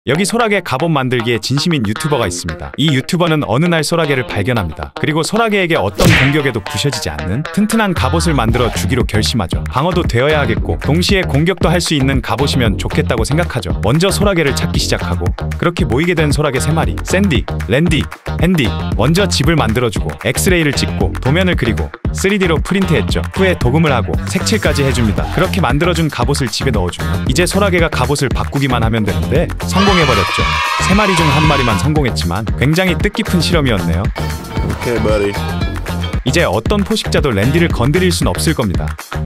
여기 소라게 갑옷 만들기에 진심인 유튜버가 있습니다. 이 유튜버는 어느 날 소라게를 발견합니다. 그리고 소라게에게 어떤 공격에도 부셔지지 않는 튼튼한 갑옷을 만들어 주기로 결심하죠. 방어도 되어야 하겠고 동시에 공격도 할 수 있는 갑옷이면 좋겠다고 생각하죠. 먼저 소라게를 찾기 시작하고 그렇게 모이게 된 소라게 3마리 샌디, 랜디, 앤디. 먼저 집을 만들어주고 엑스레이를 찍고 도면을 그리고 3D로 프린트했죠. 후에 도금을 하고 색칠까지 해줍니다. 그렇게 만들어준 갑옷을 집에 넣어주면 이제 소라게가 갑옷을 바꾸기만 하면 되는데 성공해버렸죠. 3마리 중 1마리만 성공했지만 굉장히 뜻깊은 실험이었네요. Okay, buddy. 이제 어떤 포식자도 랜디를 건드릴 순 없을 겁니다.